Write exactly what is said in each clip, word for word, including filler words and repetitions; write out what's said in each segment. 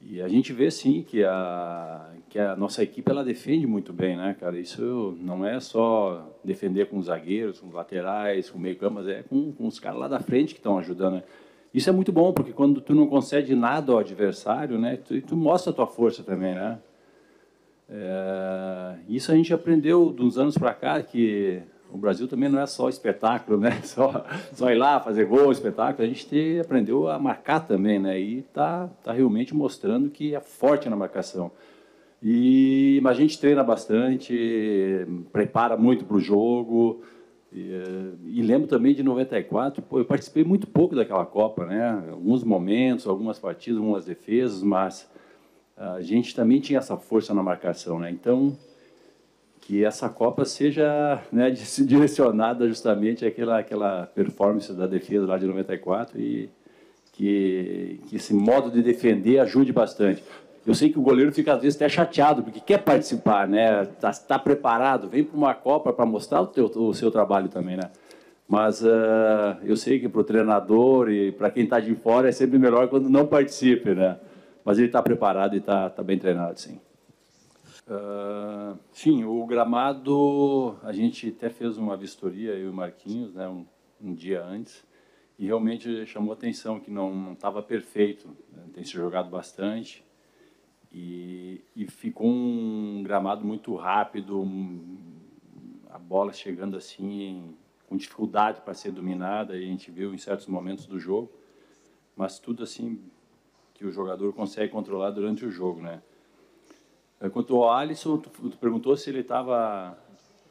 E a gente vê, sim, que a, que a nossa equipe ela defende muito bem, né, cara? Isso não é só defender com os zagueiros, com os laterais, com o meio-campo, mas é com, com os caras lá da frente que estão ajudando, né? Isso é muito bom, porque quando tu não concede nada ao adversário, né, tu, tu mostra a tua força também, né? É, isso a gente aprendeu de uns anos para cá, que o Brasil também não é só espetáculo, né? Só, só ir lá fazer gol, espetáculo. A gente te, aprendeu a marcar também, né? E tá, tá realmente mostrando que é forte na marcação. E mas a gente treina bastante, prepara muito para o jogo. E, e lembro também de noventa e quatro, pô, eu participei muito pouco daquela Copa, né? Alguns momentos, algumas partidas, algumas defesas, mas a gente também tinha essa força na marcação, né? Então, que essa Copa seja, né, direcionada justamente àquela, àquela performance da defesa lá de noventa e quatro e que, que esse modo de defender ajude bastante. Eu sei que o goleiro fica, às vezes, até chateado, porque quer participar, né? Está tá preparado, vem para uma Copa para mostrar o, teu, o seu trabalho também, né? Mas uh, eu sei que para o treinador e para quem está de fora é sempre melhor quando não participe, né? Mas ele está preparado e está tá bem treinado, sim. Uh, sim, o gramado, a gente até fez uma vistoria, eu e o Marquinhos, né, um, um dia antes, e realmente chamou atenção que não estava perfeito, né? Tem se jogado bastante, e, e ficou um gramado muito rápido, um, a bola chegando assim, com dificuldade para ser dominada, e a gente viu em certos momentos do jogo, mas tudo assim que o jogador consegue controlar durante o jogo, né? Quanto ao Alisson, tu, tu perguntou se ele estava...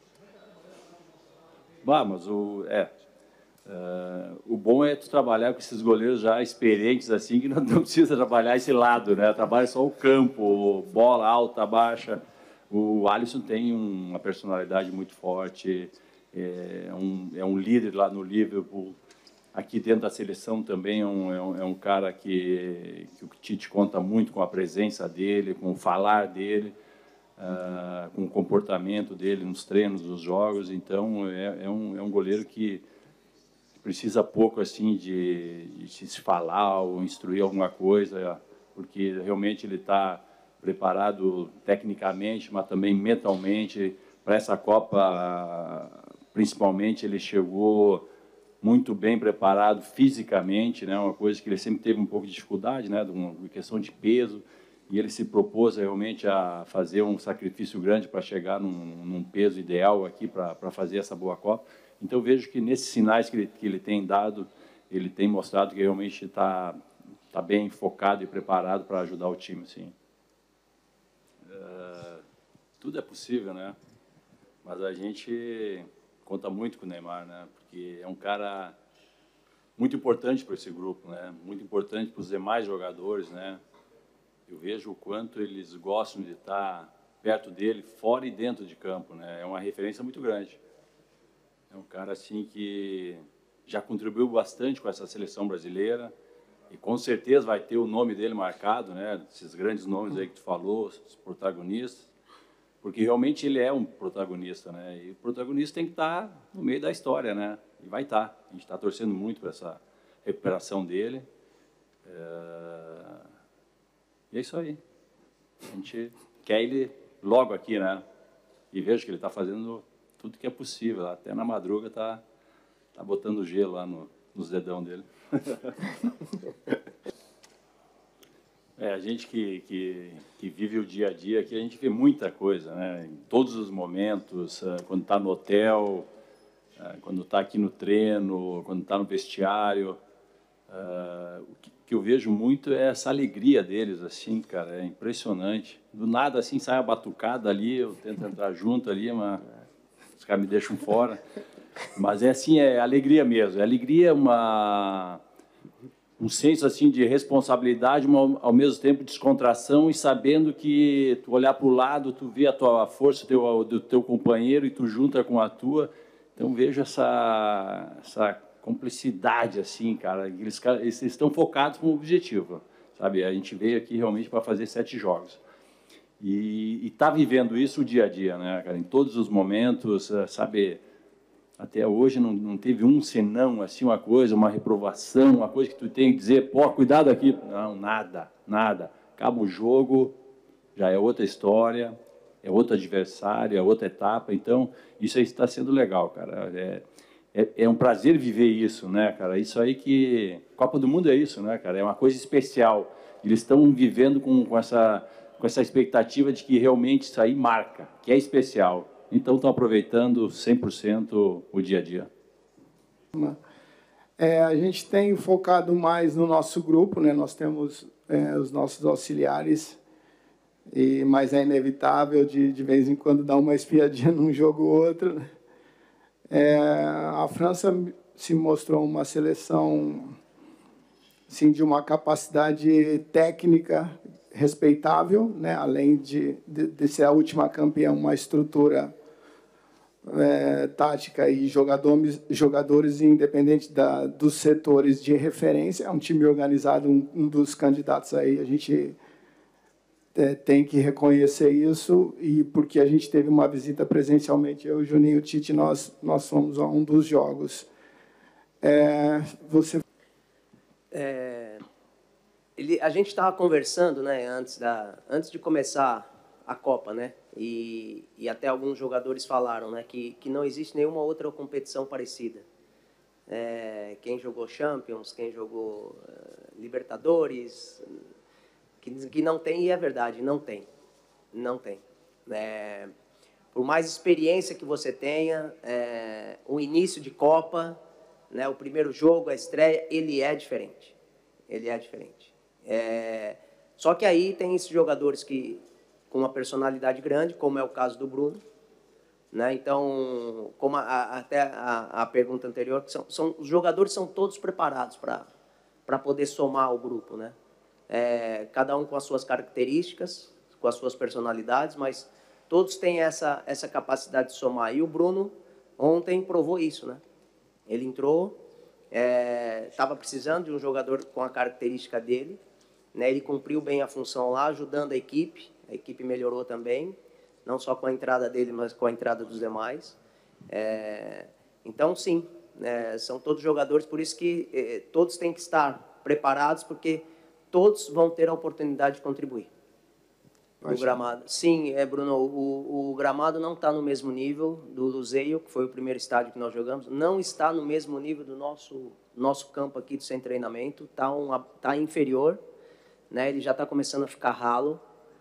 Ah, mas o... É, uh, o bom é tu trabalhar com esses goleiros já experientes, assim, que não, não precisa trabalhar esse lado, né? Trabalha só o campo, bola alta, baixa. O Alisson tem uma personalidade muito forte, é um, é um líder lá no Liverpool. Aqui dentro da seleção também é um, é um, é um cara que, que o Tite conta muito com a presença dele, com o falar dele, uh, com o comportamento dele nos treinos, nos jogos. Então, é, é, um, é um goleiro que precisa pouco assim de, de se falar ou instruir alguma coisa, porque realmente ele está preparado tecnicamente, mas também mentalmente. Para essa Copa, principalmente, ele chegou muito bem preparado fisicamente, né? Uma coisa que ele sempre teve um pouco de dificuldade, né? Uma questão de peso, e ele se propôs realmente a fazer um sacrifício grande para chegar num, num peso ideal aqui para para fazer essa boa Copa. Então, eu vejo que nesses sinais que ele, que ele tem dado, ele tem mostrado que realmente está tá bem focado e preparado para ajudar o time, sim. Uh, tudo é possível, né? Mas a gente conta muito com o Neymar, né? Porque é um cara muito importante para esse grupo, né? Muito importante para os demais jogadores, né? Eu vejo o quanto eles gostam de estar perto dele, fora e dentro de campo, né? É uma referência muito grande. É um cara assim que já contribuiu bastante com essa seleção brasileira e com certeza vai ter o nome dele marcado, né? Esses grandes nomes aí que tu falou, os protagonistas. Porque realmente ele é um protagonista, né? E o protagonista tem que estar no meio da história, né? E vai estar. A gente está torcendo muito para essa recuperação dele. É... E é isso aí. A gente quer ele logo aqui, né? E vejo que ele está fazendo tudo que é possível. Até na madruga está tá botando gelo lá no, nos dedão dele. É, a gente que, que, que vive o dia a dia aqui, a gente vê muita coisa, né? Em todos os momentos, quando está no hotel, quando está aqui no treino, quando está no vestiário. O que, que eu vejo muito é essa alegria deles, assim, cara, é impressionante. Do nada, assim, sai a batucada ali, eu tento entrar junto ali, mas os caras me deixam fora. Mas é assim, é alegria mesmo. É alegria, uma... um senso assim de responsabilidade, mas ao mesmo tempo descontração, e sabendo que tu olhar para o lado, tu vê a tua força do teu, do teu companheiro e tu junta com a tua. Então vejo essa, essa cumplicidade assim, cara. Eles, eles estão focados com o objetivo, sabe? A gente veio aqui realmente para fazer sete jogos e está vivendo isso o dia a dia, né, cara? Em todos os momentos, sabe? Até hoje não, não teve um senão, assim, uma coisa, uma reprovação, uma coisa que tu tem que dizer, pô, cuidado aqui. Não, nada, nada. acaba o jogo, já é outra história, é outro adversário, é outra etapa. Então, isso aí está sendo legal, cara. É, é, é um prazer viver isso, né, cara? Isso aí que... Copa do Mundo é isso, né, cara? É uma coisa especial. Eles estão vivendo com, com, essa, com essa expectativa de que realmente isso aí marca, que é especial. Então, estão aproveitando cem por cento o dia a dia. É, a gente tem focado mais no nosso grupo, né? Nós temos é, os nossos auxiliares, e, mas é inevitável de, de vez em quando, dar uma espiadinha num jogo ou outro, né? É, a França se mostrou uma seleção assim, de uma capacidade técnica respeitável, né? Além de, de, de ser a última campeã, uma estrutura é, tática e jogadores, jogadores independentes da, dos setores de referência. É um time organizado, um, um dos candidatos aí, a gente é, tem que reconhecer isso, e porque a gente teve uma visita presencialmente, eu, Juninho e o Tite, nós, nós fomos a um dos jogos. É, você... É, ele, a gente estava conversando, né, antes, da, antes de começar a Copa, né, e, e até alguns jogadores falaram, né, que, que não existe nenhuma outra competição parecida. É, quem jogou Champions, quem jogou uh, Libertadores, que, que não tem, e é verdade, não tem. Não tem. É, por mais experiência que você tenha, é, o início de Copa, né, o primeiro jogo, a estreia, ele é diferente. Ele é diferente. É, só que aí tem esses jogadores que, com uma personalidade grande, como é o caso do Bruno, né? Então, como a, a, até a, a pergunta anterior, que são, são, os jogadores são todos preparados para poder somar o grupo, né? É, cada um com as suas características, com as suas personalidades, mas todos têm essa, essa capacidade de somar. E o Bruno, ontem, provou isso, né? Ele entrou, estava é, precisando de um jogador com a característica dele, né? Ele cumpriu bem a função lá, ajudando a equipe, a equipe melhorou também, não só com a entrada dele, mas com a entrada dos demais. É, então, sim, é, são todos jogadores, por isso que é, todos têm que estar preparados, porque todos vão ter a oportunidade de contribuir. O gramado. Sim, é, Bruno, o, o gramado não está no mesmo nível do Luzeio, que foi o primeiro estádio que nós jogamos, não está no mesmo nível do nosso, nosso campo aqui do sem treinamento, está um, tá inferior, né? Ele já está começando a ficar ralo.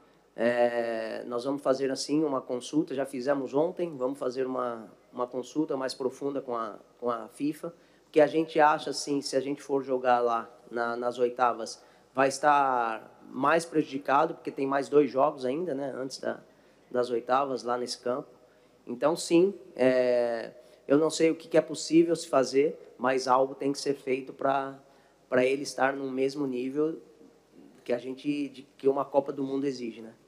É, nós vamos fazer assim uma consulta, já fizemos ontem, vamos fazer uma, uma consulta mais profunda com a, com a FIFA, porque a gente acha assim, se a gente for jogar lá na, nas oitavas, vai estar mais prejudicado, porque tem mais dois jogos ainda, né, antes da, das oitavas lá nesse campo. Então, sim, é, eu não sei o que é possível se fazer, mas algo tem que ser feito para para ele estar no mesmo nível que a gente, de, que uma Copa do Mundo exige, né?